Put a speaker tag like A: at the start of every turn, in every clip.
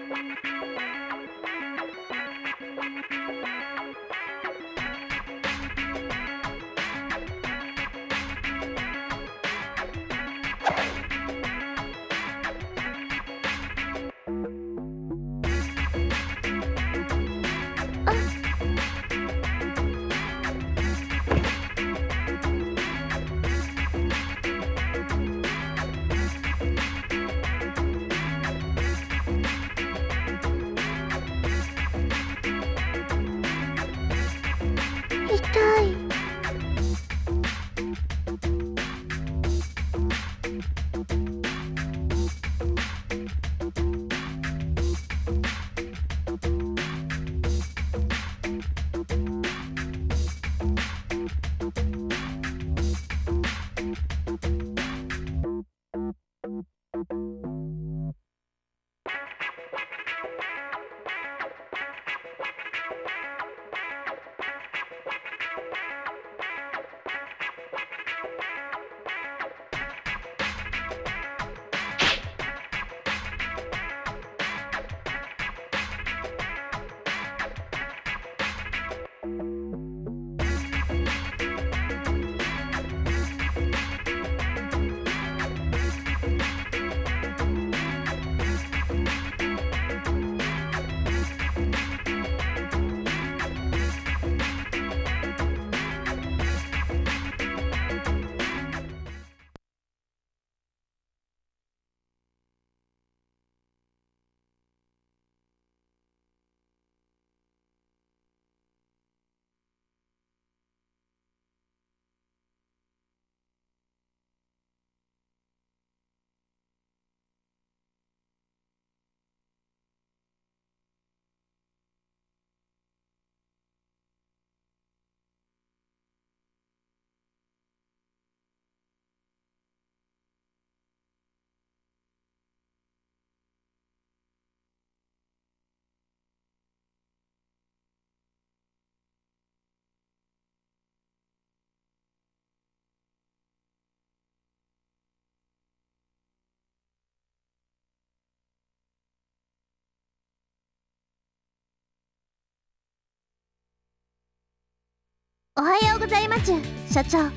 A: おはようございます所長。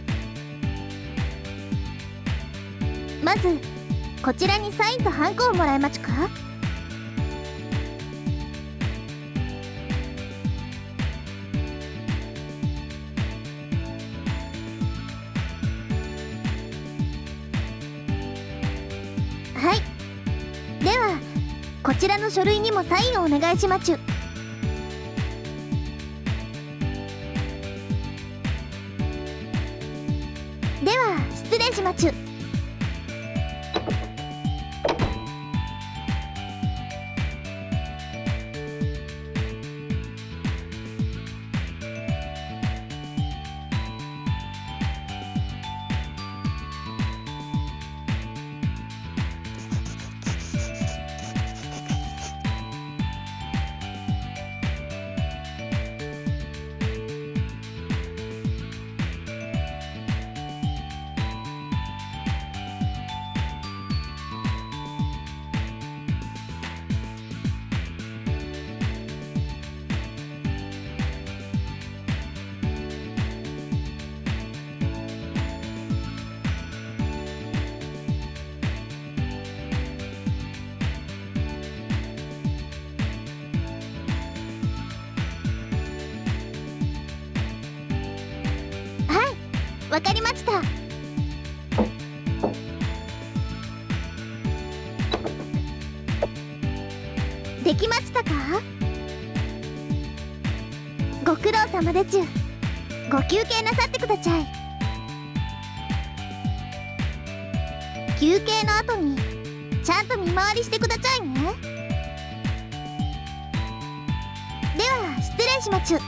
A: まずこちらにサインとハンコをもらえますか？はい、ではこちらの書類にもサインをお願いします。では失礼します。わかりました。できましたか？ご苦労様でちゅ。ご休憩なさってくだちゃい。休憩の後にちゃんと見回りしてくだちゃいね。では失礼しまちゅ。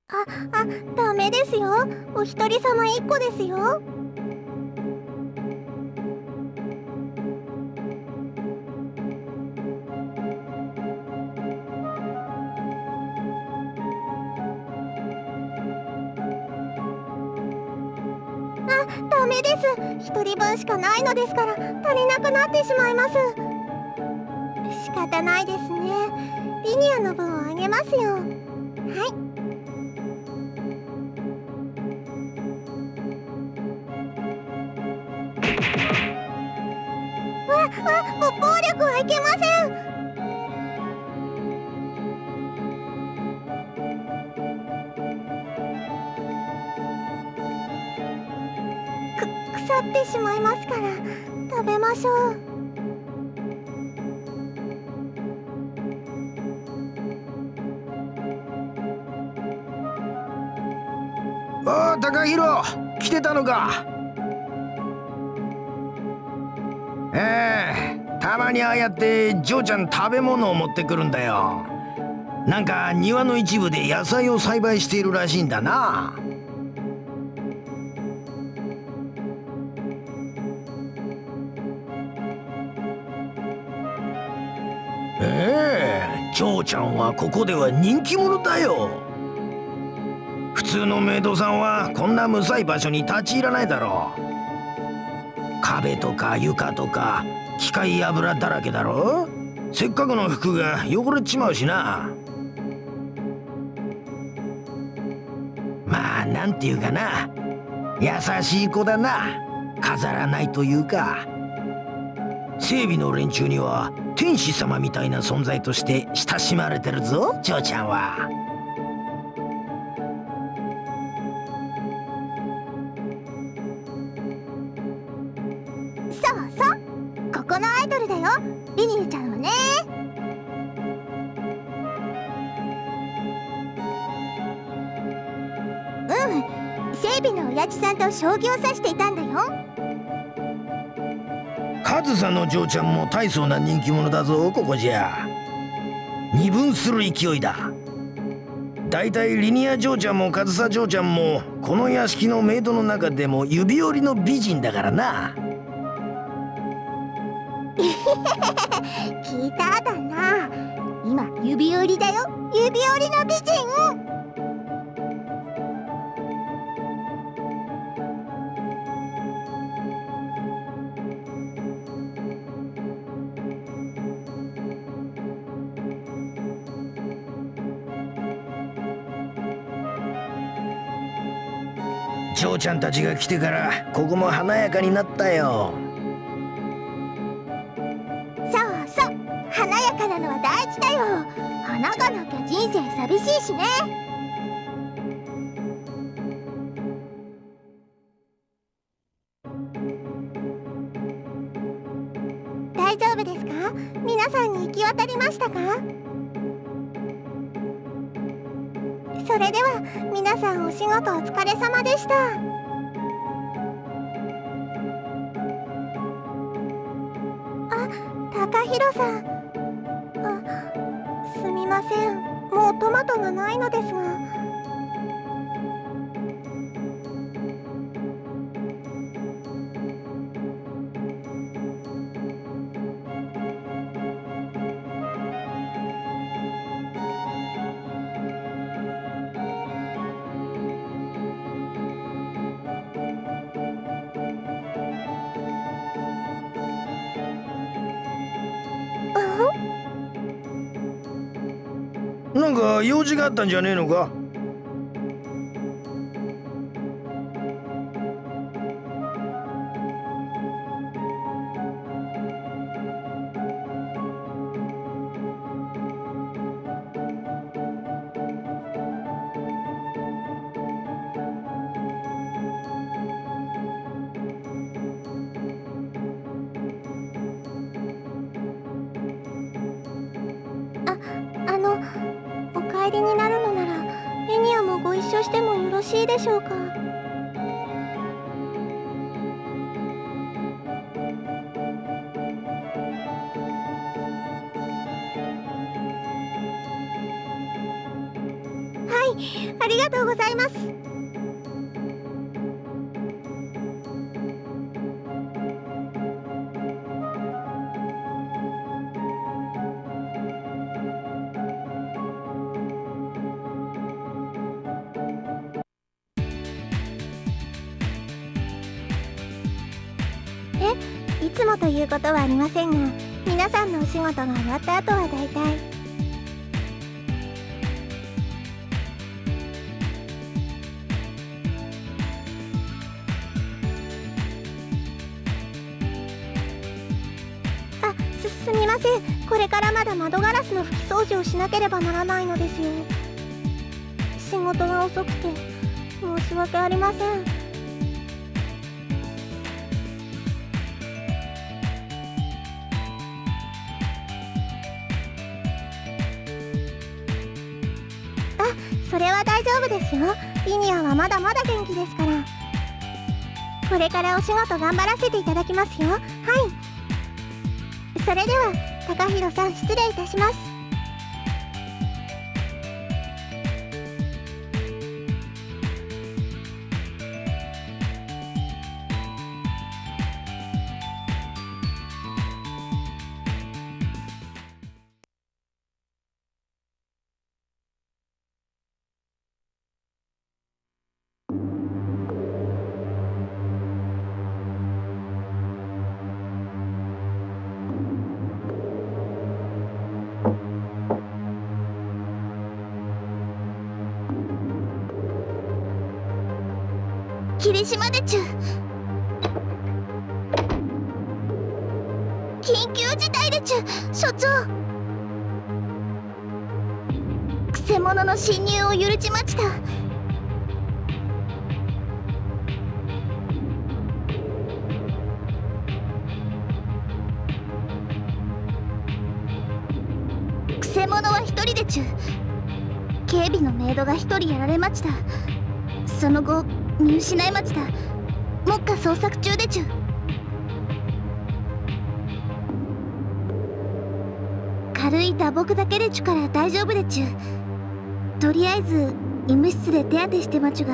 A: ダメですよ。お一人様一個ですよ。ダメです。一人分しかないのですから足りなくなってしまいます。仕方ないですね。リニアの分をあげますよ。はい。暴力はいけません。腐ってしまいますから食べましょう。
B: ああ、高弘来てたのか。たまにああやって嬢ちゃん食べ物を持ってくるんだよ。なんか庭の一部で野菜を栽培しているらしいんだな。嬢ちゃんはここでは人気者だよ。普通のメイドさんはこんなむさい場所に立ち入らないだろう。壁とか床とか機械油だらけだろ。せっかくの服が汚れちまうしな。まあなんていうかな、優しい子だな。飾らないというか、整備の連中には天使様みたいな存在として親しまれてるぞ、嬢ちゃんは。
A: そうそう、ここのアイドルだよ、リニーちゃんはね。整備の親父さんと将棋を指していたんだよ。
B: カズさんの嬢ちゃんも大層な人気者だぞ、ここじゃ。二分する勢いだ。だいたいリニア嬢ちゃんもカズサ嬢ちゃんもこの屋敷のメイドの中でも指折りの美人だからな。
A: 聞いただな。今指折りだよ、指折りの美人。
B: 嬢ちゃんたちが来てからここも華やかになったよ。
A: そうそう、華やかなのは大事だよ。花がなきゃ人生寂しいしね。大丈夫ですか？皆さんに行き渡りましたか？それでは皆さんお仕事お疲れ様でした。高弘さん。すみません、もうトマトがないのですが。
B: なんか用事があったんじゃねえのか？
A: お帰りになるのならリニアもご一緒してもよろしいでしょうか？はい、 ありがとうございます。いつもということはありませんが、皆さんのお仕事が終わった後はだいたいすみません。これからまだ窓ガラスの拭き掃除をしなければならないのですよ。仕事が遅くて申し訳ありません。それは大丈夫ですよ。リニアはまだまだ元気ですから。これからお仕事頑張らせていただきますよ。はい。それでは高弘さん、失礼いたします。霧島でちゅ。緊急事態でちゅ、所長。くせ者の侵入を許しました。くせ者は一人でちゅ。警備のメイドが一人やられました。その後見失いました。目下捜索中でちゅ。軽い打撲だけでちゅから大丈夫でちゅ。とりあえず医務室で手当てしてまちゅが。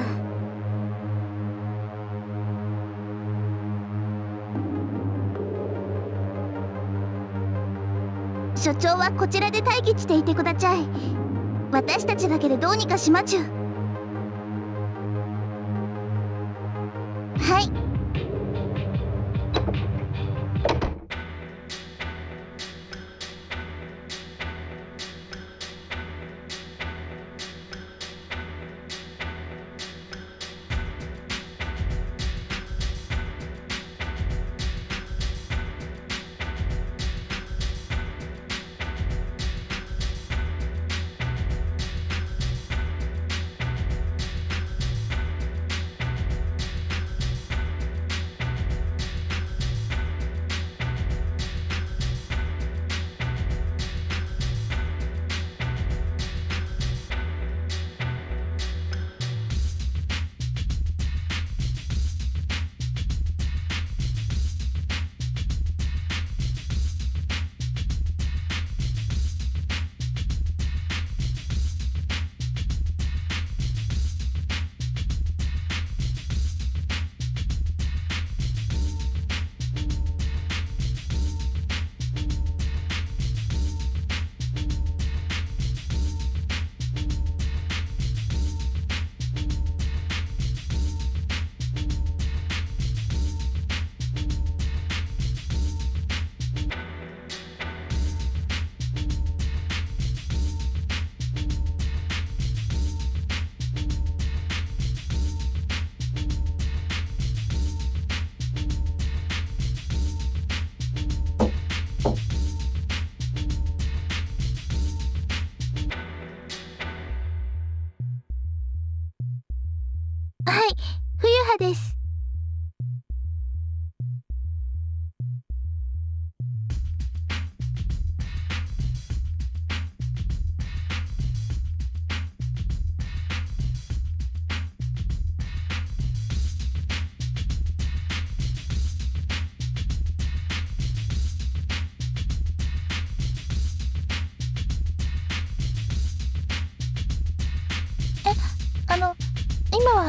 A: 所長はこちらで待機していてくだちゃい。私たちだけでどうにかしまちゅ。はい。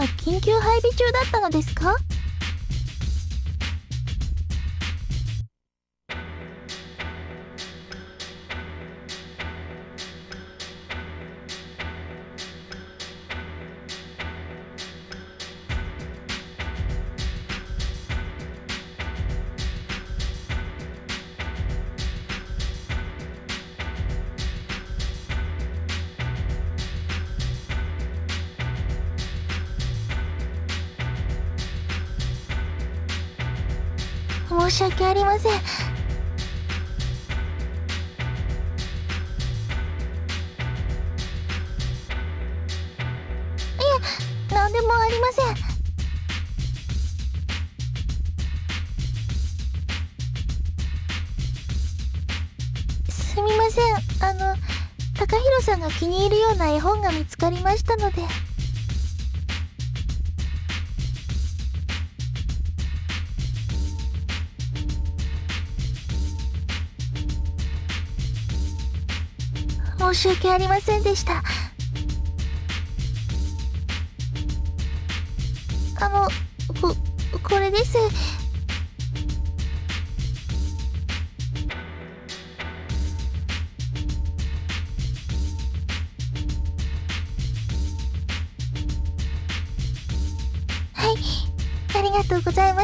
A: 緊急配備中だったのですか？申し訳ありません。いえ、何でもありません。すみません。高弘さんが気に入るような絵本が見つかりましたので。申し訳ありませんでした。これです。はい、ありがとうございます。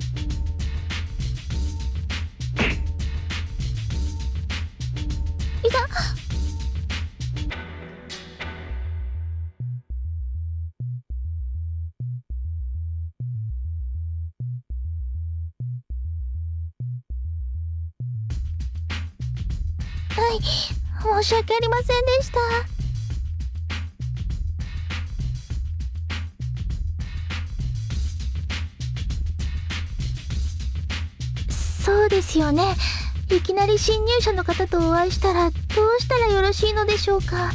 A: いた。はい、申し訳ありませんでした。そうですよね。いきなり侵入者の方とお会いしたらどうしたらよろしいのでしょうか。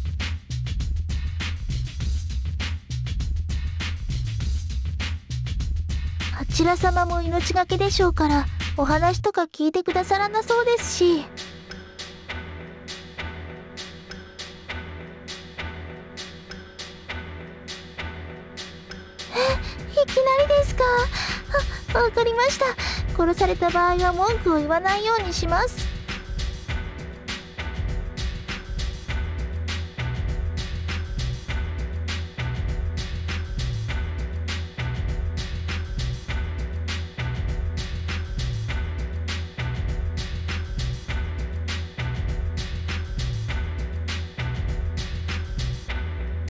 A: あちら様も命がけでしょうからお話とか聞いてくださらなそうですし。いきなりですか？わかりました。殺された場合は文句を言わないようにします。